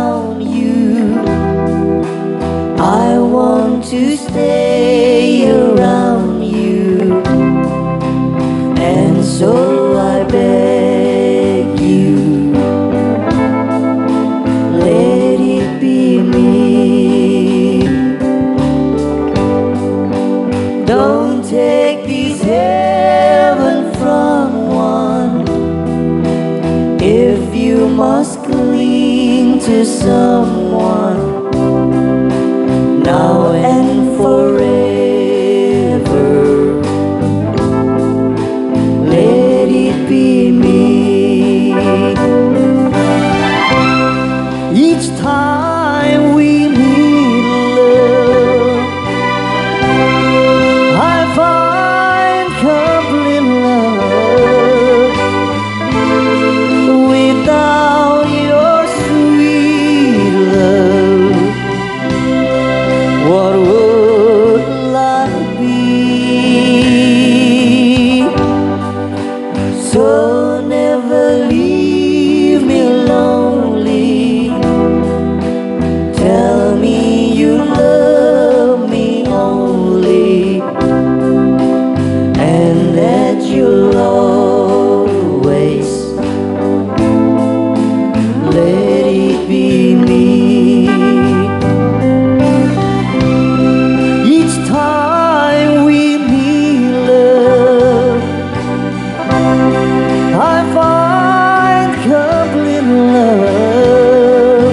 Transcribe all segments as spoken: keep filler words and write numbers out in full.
around you. I want to stay around you, and so I beg you, let it be me. Don't take this heaven from one. If you must cling to someone now and forever, let it be me. Each time we meet, love, I find complete love. Without your sweet love, what would life be? So never leave me lonely. Tell me you love me only, and that you'll always let it be me. Each time we meet, love, I find complete love.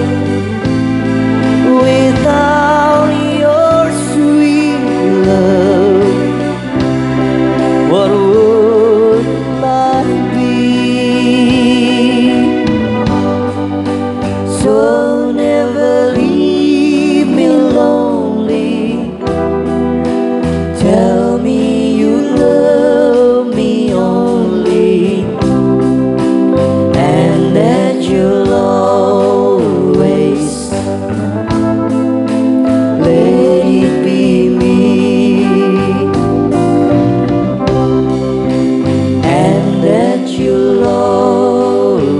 Without your sweet love, what would life be? So never leave me lonely. Tell me you love me only, and that you'll always let it be me, and that you'll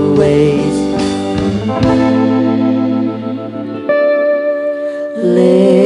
always let